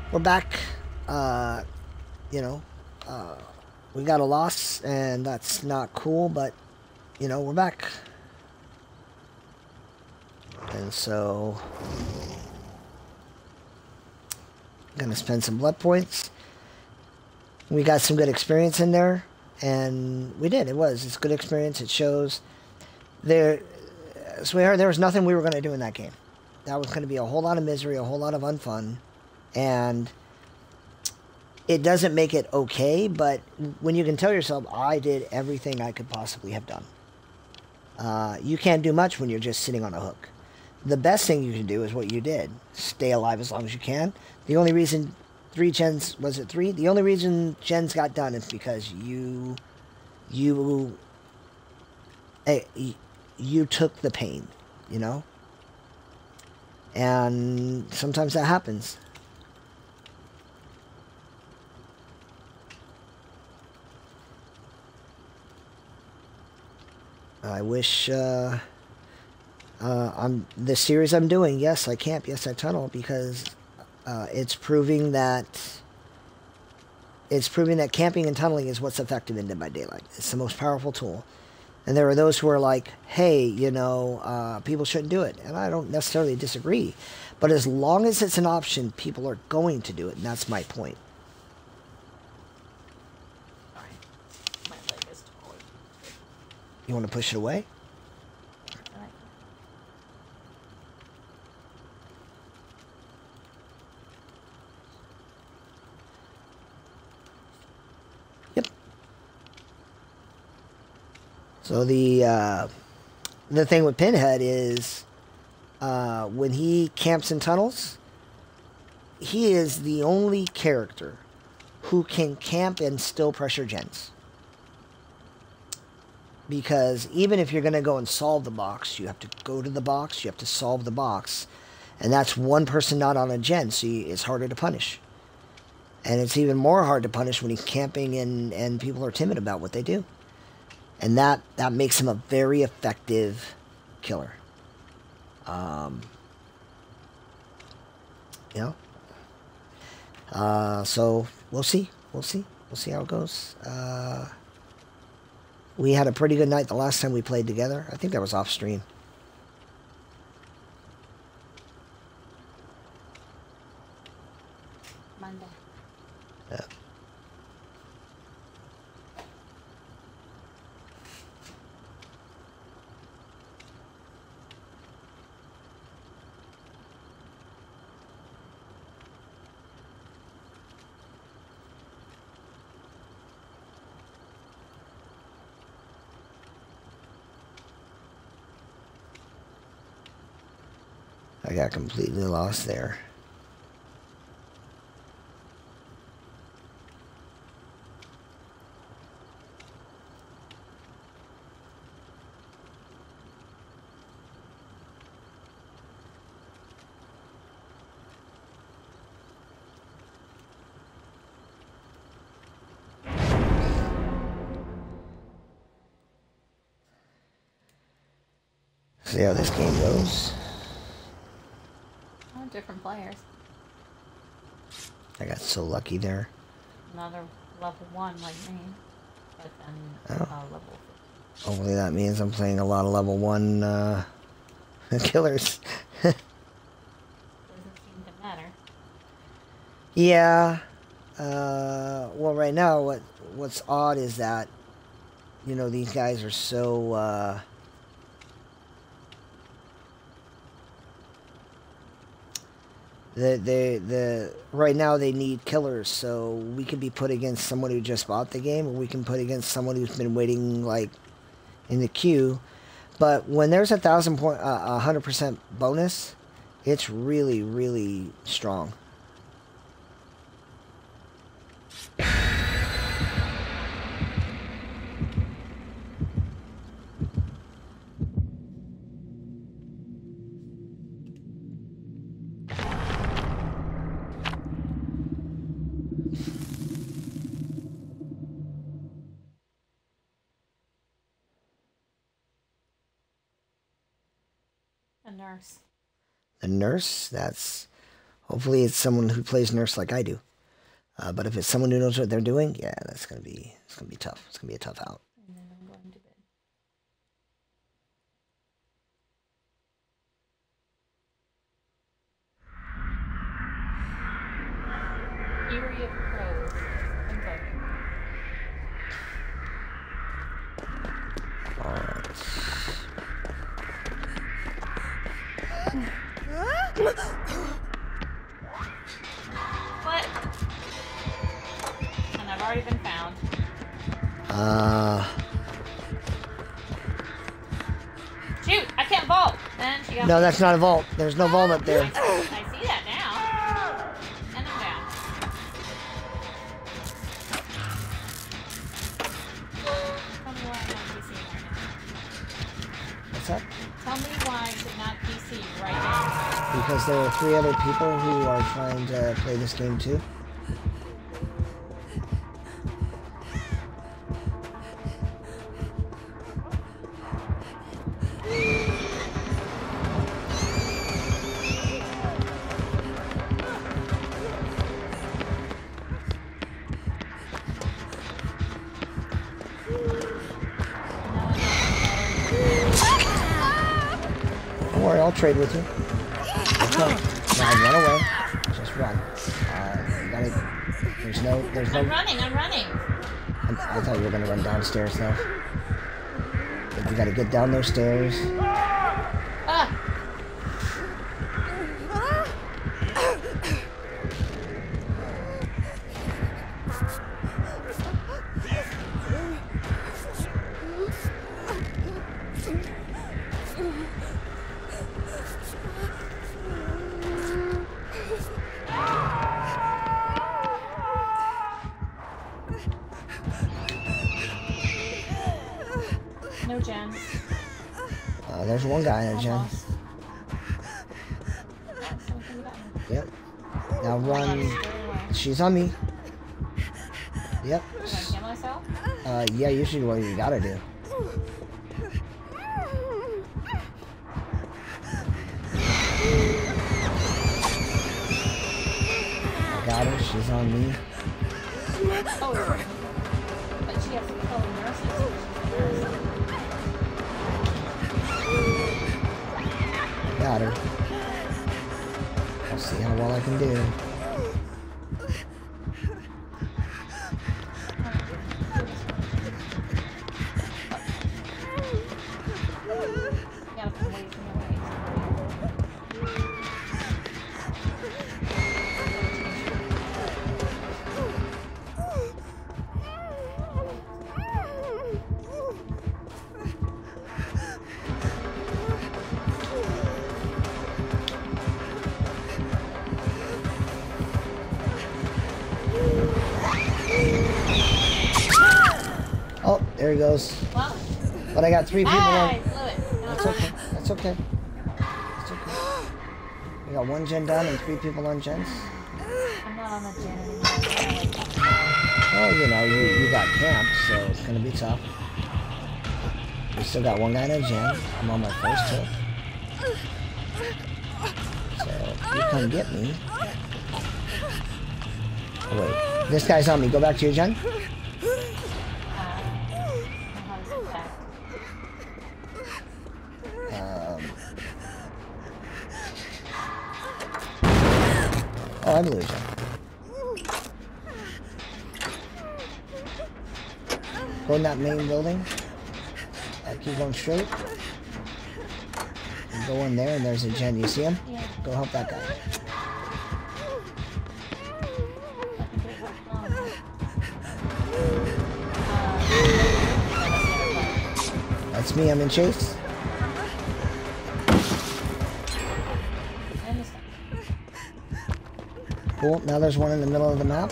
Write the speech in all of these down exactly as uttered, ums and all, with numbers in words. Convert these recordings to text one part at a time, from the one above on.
we're back. Uh, you know, uh, we got a loss, and that's not cool, but, you know, we're back. And so, gonna spend some blood points. We got some good experience in there, and we did. It was. It's good experience. It shows. There, sweetheart, there was nothing we were going to do in that game. That was going to be a whole lot of misery, a whole lot of unfun, and it doesn't make it okay, but when you can tell yourself, I did everything I could possibly have done. Uh, you can't do much when you're just sitting on a hook. The best thing you can do is what you did. Stay alive as long as you can. The only reason three gens, was it three? The only reason gens got done is because you, you, eh, you took the pain, you know? And sometimes that happens. I wish, uh, uh, I'm, the series I'm doing, yes, I camp, yes, I tunnel, because, uh, it's proving that, it's proving that camping and tunneling is what's effective in Dead by Daylight. It's the most powerful tool. And there are those who are like, hey, you know, uh, people shouldn't do it. And I don't necessarily disagree. But as long as it's an option, people are going to do it. And that's my point. Sorry. My leg is totally... You want to push it away? Yep. So the, uh, the thing with Pinhead is, uh, when he camps in tunnels, he is the only character who can camp and still pressure gens. Because even if you're going to go and solve the box, you have to go to the box, you have to solve the box. And that's one person not on a gen, so it's harder to punish. And it's even more hard to punish when he's camping and, and people are timid about what they do. And that, that makes him a very effective killer. Um, you know? Uh, so, we'll see. We'll see. We'll see how it goes. Uh, we had a pretty good night the last time we played together. I think that was off stream. Monday. Yeah. I got completely lost there. See how this game goes. Oh, different players. I got so lucky there. Another level one like me, but then Oh. uh, level fifty. Hopefully that means I'm playing a lot of level one uh, killers. Doesn't seem to matter. Yeah. Uh, well, right now, what what's odd is that, you know, these guys are so... Uh, the the the right now they need killers, so we can be put against someone who just bought the game, or we can put against someone who's been waiting like in the queue. But when there's a thousand point, uh, a hundred percent bonus, it's really really strong. A nurse. The nurse, that's Hopefully it's someone who plays nurse like I do. Uh, but if it's someone who knows what they're doing, yeah, that's gonna be it's gonna be tough. It's gonna be a tough out. And then I'm going to bed. Eerie of crows. Invoking. Alright. What? And I've already been found. Uh, Shoot! I can't vault! And she got no, me. that's not a vault. There's no vault up there. I see that now. And I'm down. Tell me why I'm not PCing right now. What's that? Tell me why I should not P C right now. Because there are three other people who are trying to play this game too. Don't worry, I'll trade with you. Let's go. Now run away. Just run. Uh, you gotta. There's no. There's no. I'm running, I'm running. I, I thought you were gonna run downstairs though. But you gotta get down those stairs. Ah! No gens. Uh, there's one guy in a gen. Almost. Oh, something got me. Yep. Now Oh my God, run. it's still away. She's on me. Yep. Can I kill myself? Uh, yeah, usually what you gotta do. I got her. She's on me. Oh, right. But she has to call the nurses. She's a nurse. Got her. I'll see how well I can do. Gotta put weights in the weights. Oh, there he goes. Well, But I got three people ah, I on. blew it. No, That's okay. That's okay. That's okay. We got one gen done and three people on gens. I'm not on the gen anymore. Well, you know, you, you got camp, so it's gonna be tough. We still got one guy in a gen. I'm on my first hit. So, if you come get me. Oh, wait. This guy's on me. Go back to your gen. Um, oh, I blew a gen. Go in that main building. Uh, keep going straight. And go in there, and there's a gen. You see him? Yeah. Go help that guy. That's me. I'm in chase. I understand. Cool. Now there's one in the middle of the map.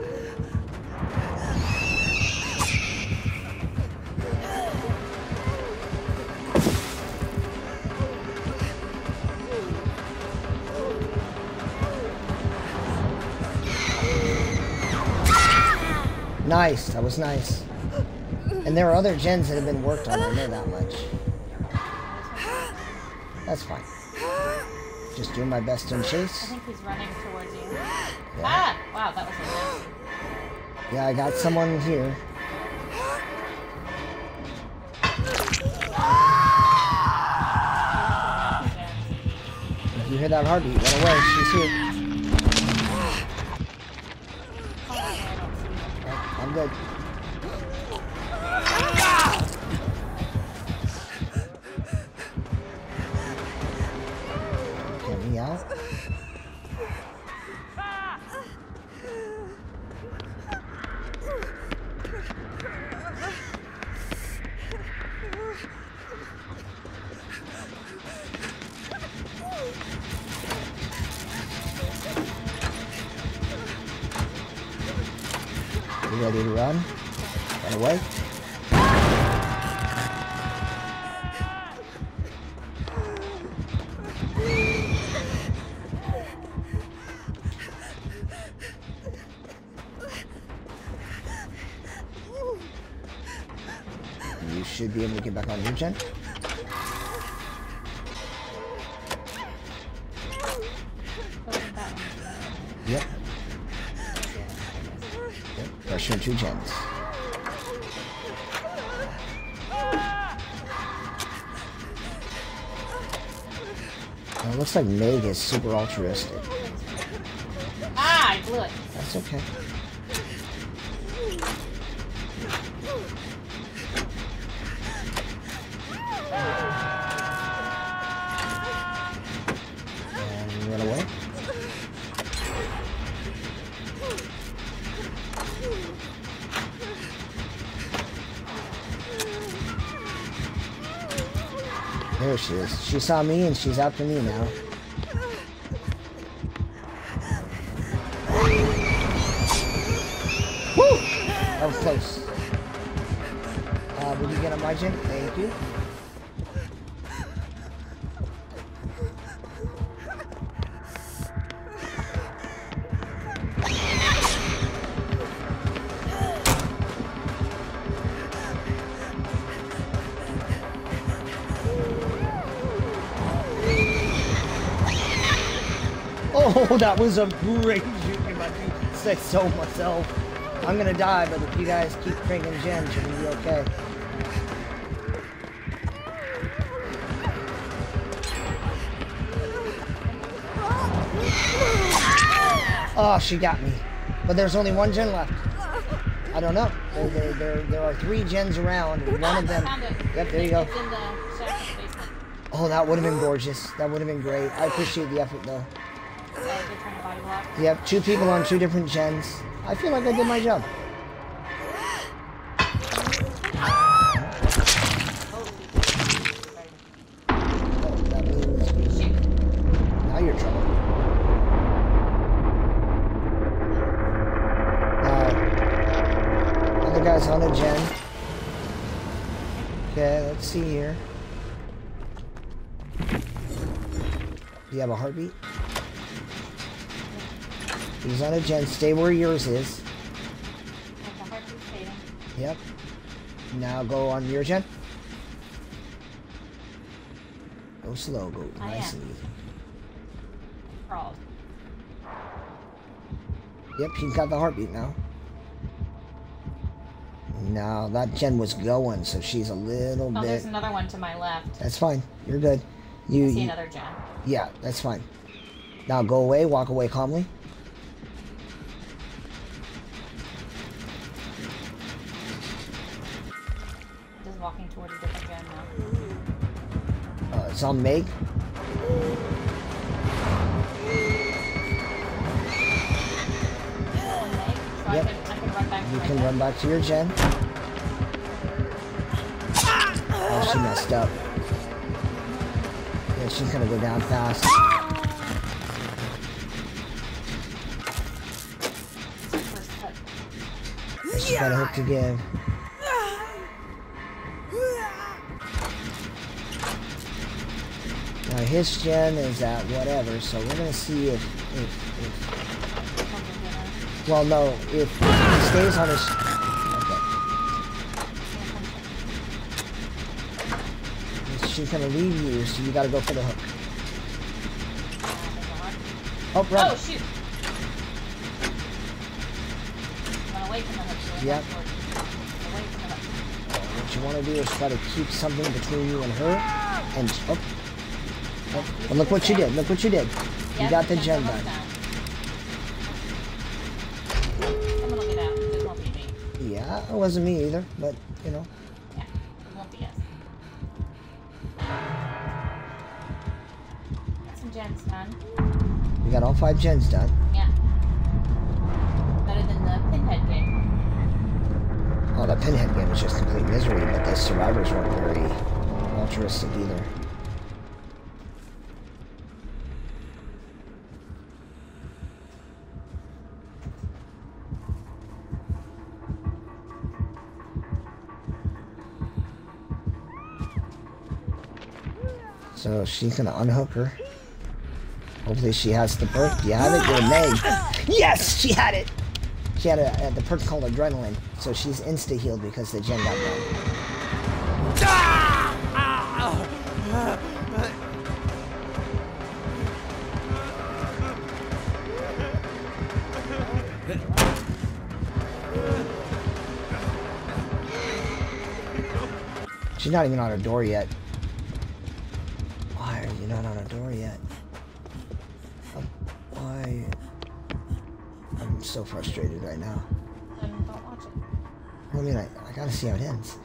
Nice. That was nice. And there are other gens that have been worked on. I know that much. That's fine. Just doing my best to I chase. think he's running towards you. Yeah. Ah! Wow, that was a nasty. Yeah, I got someone here. If you hear that heartbeat, run away. She's here. Right, I'm good. Get me out. You ready to run? Run away. You should be able to get back on your gen. Yep. Yep. Pressure two gens. Oh, it looks like Meg is super altruistic. Ah! I blew it. That's okay. And run away. There she is. She saw me and she's after me now. Woo! That was close. Uh, will you get on my gen? Thank you. Oh, that was a great shooting. I said so myself. I'm gonna die, but if you guys keep cranking gens, you're gonna be okay. Oh, she got me. But there's only one gen left. I don't know. There, there, there, there are three gens around, and one of them... Found it. Yep, there you go. It's in the shaft basement. Oh, that would have been gorgeous. That would have been great. I appreciate the effort, though. So they're trying to body block. Yep, two people on two different gens. I feel like I did my job. Oh, that means... Shoot. Now you're in trouble. Now, other guy's on a gen. Okay, let's see here. Do you have a heartbeat? He's on a gen. Stay where yours is. The heartbeat's fading. Yep. Now go on your gen. Go slow. Go I nice am. and easy. Crawled. Yep, she's got the heartbeat now. Now that gen was going, so she's a little Oh, bit. there's another one to my left. That's fine. You're good. You. I see you another gen. yeah, that's fine. Now go away. Walk away calmly. Just walking toward a different gen now. Uh, it's on Meg. On Meg, so Yep. I can, I can run back to You my can gen. run back to your gen. Oh, she messed up. Yeah, she's gonna go down fast. First cut. She's got a hook to give. Now his gen is at whatever, so we're gonna see if, if, if well, no, if he stays on his. Okay. She's gonna leave you, so you gotta go for the hook. Oh, run. Oh, shoot. Run away from the hook. So Yep. Away from the hook. What you want to do is try to keep something between you and her. And, oh. oh. And look what you did. Look what you did. You Yep, got the it's gen almost done. down. Someone will get out. It won't be me. Yeah, it wasn't me either, but, you know. Yeah, it won't be us. Got some gens done. We got all five gens done. Yeah. Better than the pinhead game. Oh, the pinhead game was just complete misery, but the survivors weren't very altruistic either. So she's gonna unhook her. Hopefully she has the perk. Do you have it? You're May. Yes, she had it. She had a, uh, the perk called Adrenaline, so she's insta healed because the gen got done. She's not even on her door yet. Why are you not on a door yet? Um, why? I'm so frustrated right now. Then don't watch it. I mean, I, I gotta see how it ends.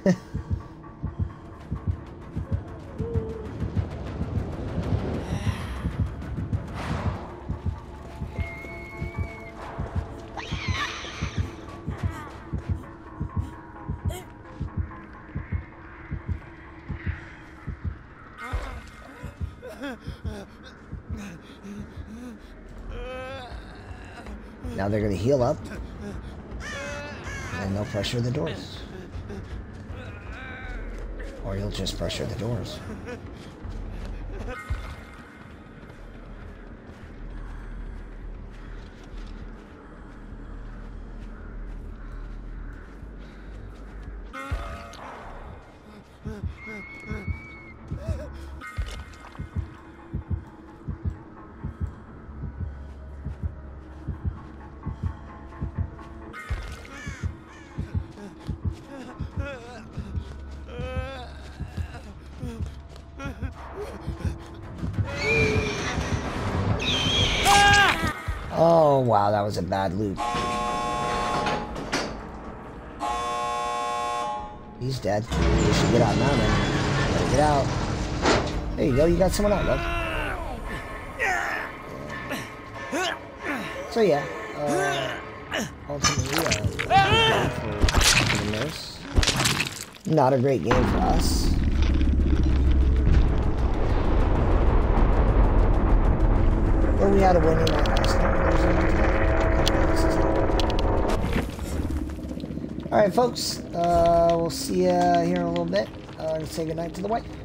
Now they're gonna heal up, and they'll pressure the doors. Or you'll just pressure the doors. Oh, wow, that was a bad loot. He's dead. You should get out now, then. Better get out. There you go, you got someone out, look. So, yeah. Uh, ultimately, uh, for the nurse. Not a great game for us. But we had a winning night last night. Alright, folks. Uh, we'll see you here in a little bit. Uh, and say goodnight to the wife.